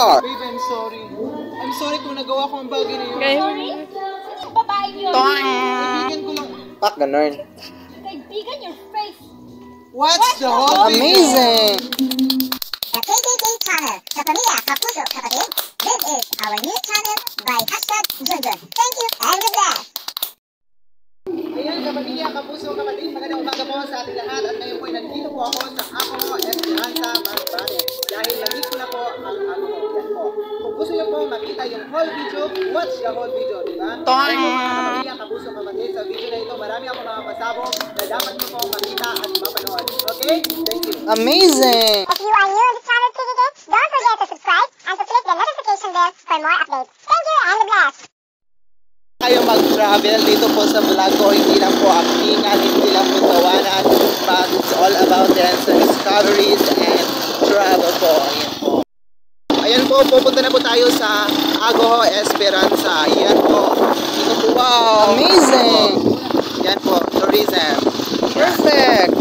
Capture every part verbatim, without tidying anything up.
Start! Babe, I'm sorry. I'm sorry kung nagawa ko ang bagay na yun. Sorry? Babae yun. Kaibigan ko lang. Pak, ganun. Kaibigan your face. What's the whole Amazing! The K K K channel, Sa Pamilya Kapuso Kapatid. This is our new channel by hashtag Junjun. Thank you and good bless! Ayan, kapamilya, kapuso, kapatid, magandang umaga po sa ating lahat. At ngayon po ay nandito po ako sa Ako Esperanza Masbate. Dahil nandito ko na po ang ano ko. Yan po. Kung gusto niyo po makita yung whole video, watch the whole video, di ba? Ayun po mga kapamilya, kapuso, kapatid, sa video na ito, marami ako mga pasabog na dapat niyo po makita at mapanood. Okay? Thank you. Amazing! If you are new on the channel, K K K, don't forget to subscribe and to click the notification bell for more updates. Thank you and good bless! Kayo mag-travel dito po sa vlog ko, hindi lang po actingan, hindi lang po tawanan, but it's all about dance discoveries and travel po. Ayan po. Ayan po, pupunta na po tayo sa Ako Esperanza. Ayan po. Dito po, wow! Amazing! Ayan po, tourism. Perfect!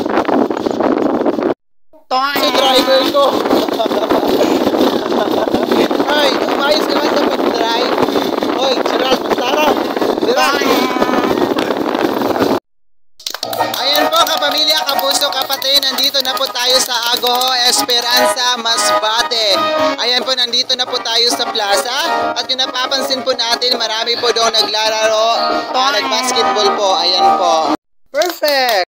Si driver ko. Ay, umayos ka naman sa pag-drive. Hoy, Gerald, Tara. Ayan po kapamilya, kapuso, kapatid, nandito na po tayo sa Ako Esperanza Masbate. Ayan po, nandito na po tayo sa plaza. At yung napapansin po natin, marami po doon naglalaro, uh, nag-basketball po. Ayan po. Perfect!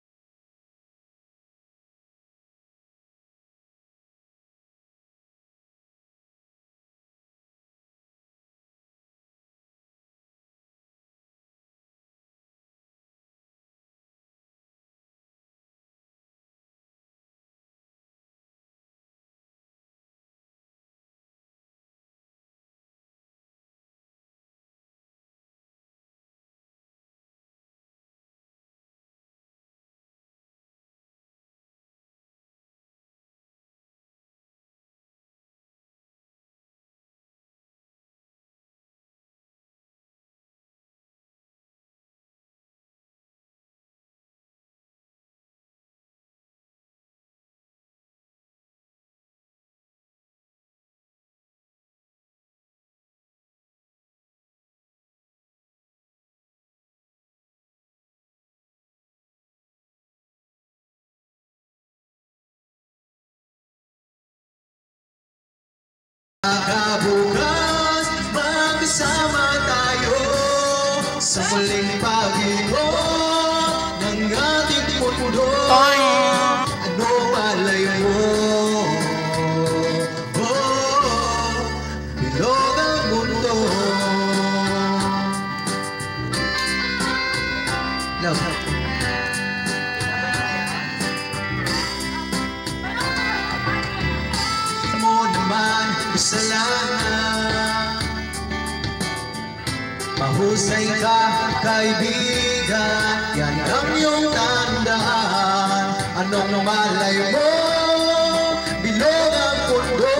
Bukas, magkasama tayo sa muling pag-ibig ng ating mundo. Ano malay mo? Oh, bilog ang mundo. Love. Kasalanan, mahusay ka, kaibigan, yan ang iyong tandaan. Anong malay mo, bilog ang mundo.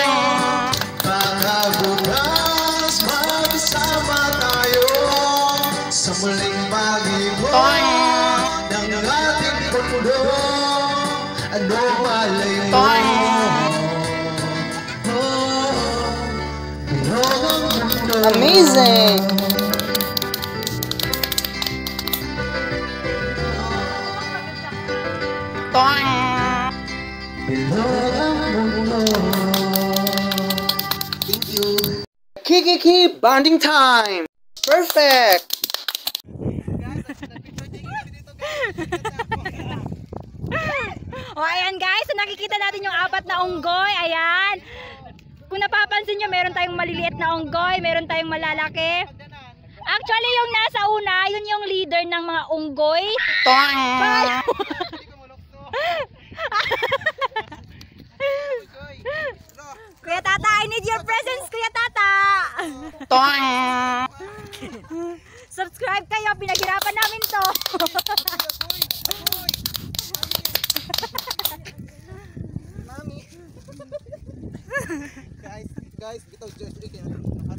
Pagkabukas, magkasama tayo sa muling pag-ibig ng ating mundo. Anong malay mo? Amazing! Thank you. Kiki bonding time! Perfect! O ayan guys, so nakikita natin yung apat na unggoy. Ayan. Kung napapansin nyo, meron tayong maliliit na unggoy, meron tayong malalaki. Actually, yung nasa una, yun yung leader ng mga unggoy. Kuya Tata, I need your presence, Kuya Tata. Subscribe kayo, pinaghirapan namin to. Guys, guys, ito just weekend.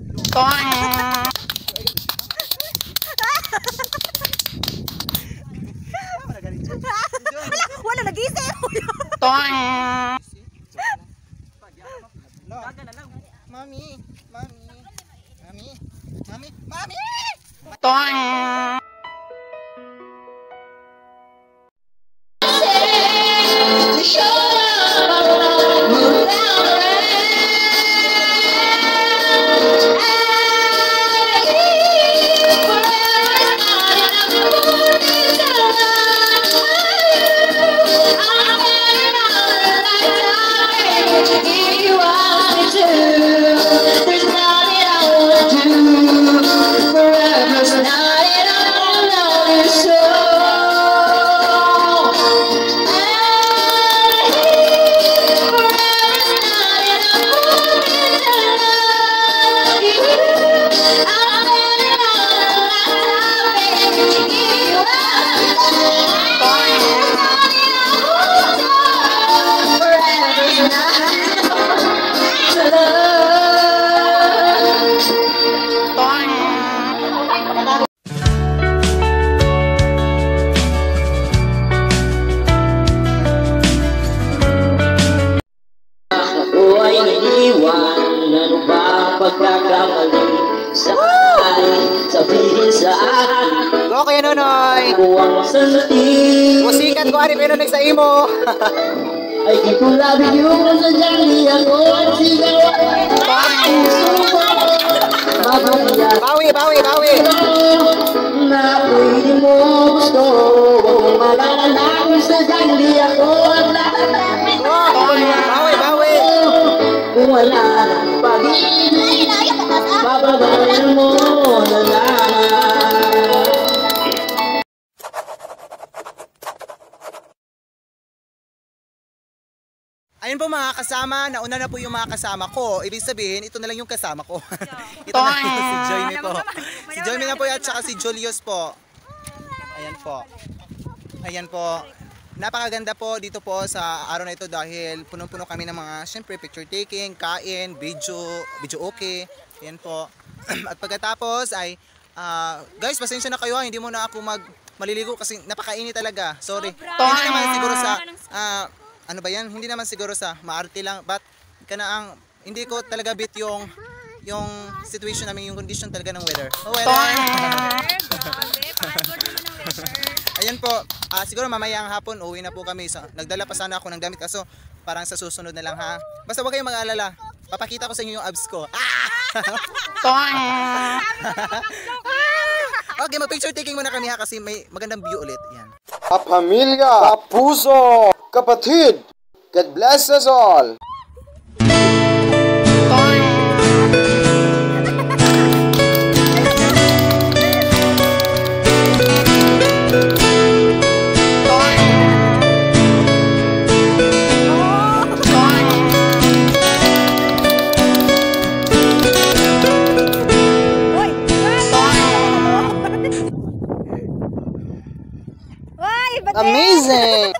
Wala, wala nag-isip. Mami, mami, mami, mami, mami! Go Kuya Nonoy! Musikat ko ani pero sa imo. Ay kitulabig yung nasa jali ako ang sigaw. Bawi, bawi, bawi. Na pwede mo gusto malalalang sa jali ako ang lalapit. Bawi, bawi. Kung wala ng pag-ibig, babagayan mo na lang. Ayun po mga kasama, nauna na po yung mga kasama ko. Ibig sabihin, ito na lang yung kasama ko. Ito na lang si Joyme po. Si Joyme na po at saka si Julius po. Ayan po. Ayan po. Napakaganda po dito po sa araw na ito dahil punong-puno kami ng mga, syempre, picture taking, kain, video, video okay. Ayan po. At pagkatapos ay, uh, guys, pasensya na kayo ha, hindi mo na ako mag maliligo kasi napakainit talaga. Sorry. Hindi naman siguro sa... Uh, ano ba yan? Hindi naman siguro sa maarte lang, but kana ang hindi ko talaga bit yung yung situation namin, yung condition talaga ng weather. Oh, weather. Ayan po, uh, siguro mamaya ang hapon uwi na po kami. So, nagdala pa sana ako ng damit kaso parang sa susunod na lang ha. Basta huwag kayong mag-aalala. Papakita ko sa inyo yung abs ko. Ah! Okay, mag-picture taking muna kami ha kasi may magandang view ulit. Yan. Kapamilya, kapuso, kapatid, God bless us all. Amazing!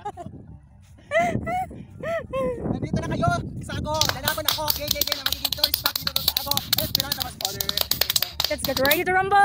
Nandito na kayo sa ako. Lalaban ako. K K K na magiging tourist spot dito sa ako. Esperanza mas father. Let's get ready to rumble!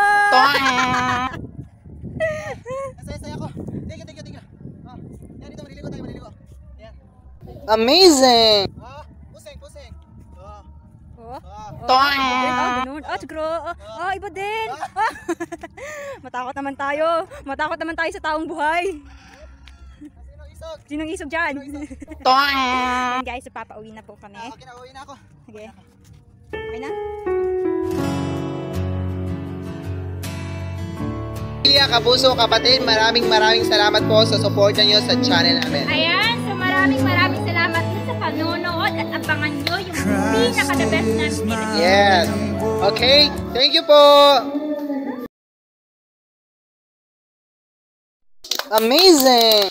Nasaya-saya ako. Thank you, thank you, thank you. Ah, yan dito, maliligo tayo, maliligo. Yan. Amazing! Ah, pusing, pusing. Ah, Oh. ah. Oh, ah, ganun. Ah, siguro. Ah, ah, iba din. Ah. Matakot naman tayo. Matakot naman tayo sa taong buhay. Sino isog? Sinong isog dyan? Ayan guys, so papauwi na po kami. Ah, okay na, uwi na ako. Sige. Okay na? Pamilya, kapuso, kapatid, maraming maraming salamat po sa suporta niyo sa channel namin. Ayan, so maraming maraming salamat din sa panonood at abangan nyo yung pinaka-the best namin dito. Yes. Okay, thank you po. Amazing!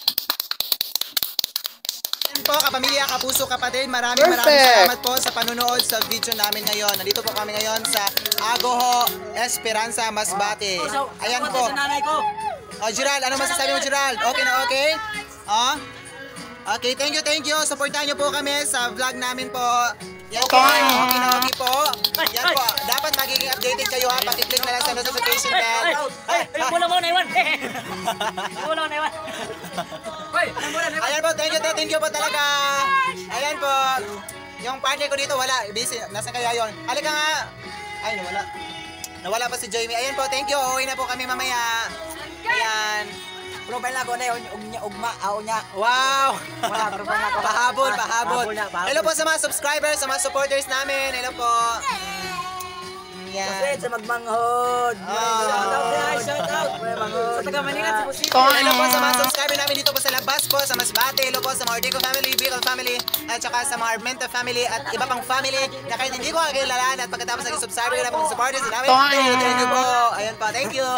Yan po, kapamilya, kapuso, kapatid, maraming Perfect. maraming salamat po sa panonood sa video namin ngayon. Nandito po kami ngayon sa Agoho, Esperanza, Masbate. Ayan po. Oh, Gerald, ano masasabi mo, Gerald? Okay na okay? Oh? Okay, thank you, thank you. Supportahan niyo po kami sa vlog namin po. Yan po, okay na okay po. Yan po, dapat magiging updated kayo ha. Pakiclick na lang sa notification bell. Mula mo na iwan. Mula mo na iwan. Ayan po, thank you, thank you po talaga. Ayan po. yung partner ko dito wala, busy. Nasa kaya yon? Halika nga. Ay, nawala. Nawala pa si Jamie. Ayan po, thank you. Uwi na po kami mamaya. Ayan. Profile na ko na yung ugma, ako niya. Wow! Wala, profile na ko. Pahabol, pahabol. Pahabol na, pahabol. Hello po sa mga subscribers, sa mga supporters namin. Hello po. Yan. Kasi sa magmanghod. Ah. Shout out guys, shout out. Sa taga Manila, si Busito. Hello po sa mga subscriber namin dito po sa Labas po, sa Masbate. Hello po sa mga Ordico family, Bicol family, at saka sa mga Armenta family, at iba pang family na kahit hindi ko kakilala. At pagkatapos naging subscriber ka na pong supporters namin. Thank you, thank you po. Ayan po, thank you.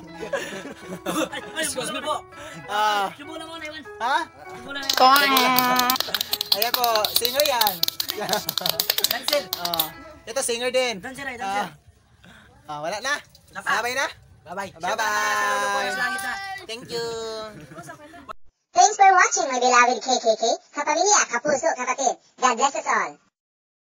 Excuse me po. Ah. Simulan mo na yun. Ha? Simulan na yun. Ayan po, singer yan. Dancer. Ah. Ito singer din. Dancer ay, Ah, dancer. ah, wala na. Sabay na. Bye-bye. Bye-bye. Thank you. Thanks for watching, my beloved K K K, kapamilya, kapuso, kapatid. God bless us all.